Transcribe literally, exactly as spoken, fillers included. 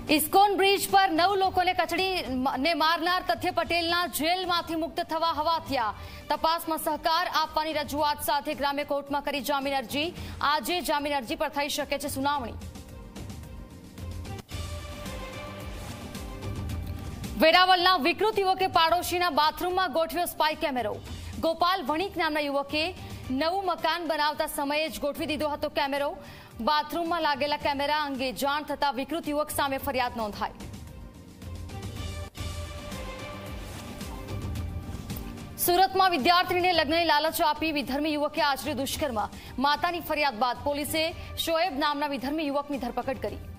ISKCON bridge પર નવ લોકોને કચડીને મારનાર તથ્ય પટેલના જેલમાંથી મુક્ત થવા હવાથિયા તપાસમાં સહકાર આપવાની રજૂઆત સાથે ગ્રામ્ય કોર્ટમાં કરી જામીન અરજી। આજે જામીન અરજી પર થઈ શકે છે સુનાવણી। વેરાવળના વિકૃત યુવકે પાડોશીના બાથરૂમમાં ગોઠવ્યો સ્પાય કેમેરો। ગોપાલ વણિક નામના યુવકે નવું મકાન બનાવતા સમયે જ ગોઠવી દીધો હતો કેમેરો। બાથરૂમમાં લાગેલા કેમેરા અંગે જાણ થતા વિકૃત યુવક સામે ફરિયાદ નોંધાઈ। સુરતમાં વિદ્યાર્થીને લગ્નની લાલચ આપી વિધર્મી યુવકે આચર્યું દુષ્કર્મ। માતાની ફરિયાદ બાદ પોલીસે શોએબ નામના વિધર્મી યુવકની ધરપકડ કરી।